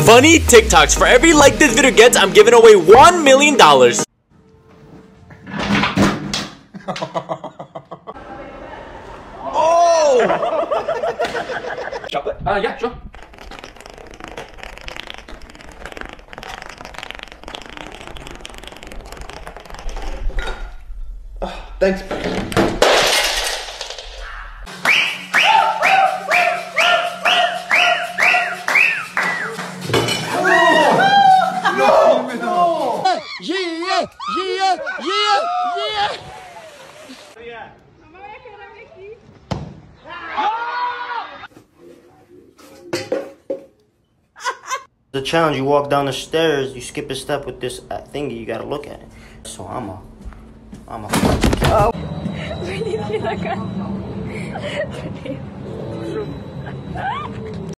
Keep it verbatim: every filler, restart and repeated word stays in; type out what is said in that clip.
Funny TikToks. For every like this video gets, I'm giving away one million dollars. Oh! Chocolate? Uh, yeah, sure. Oh, thanks. Yeah, yeah, yeah, yeah. The challenge, you walk down the stairs, you skip a step with this uh, thingy, you gotta look at it. So I'm a, I'm a oh.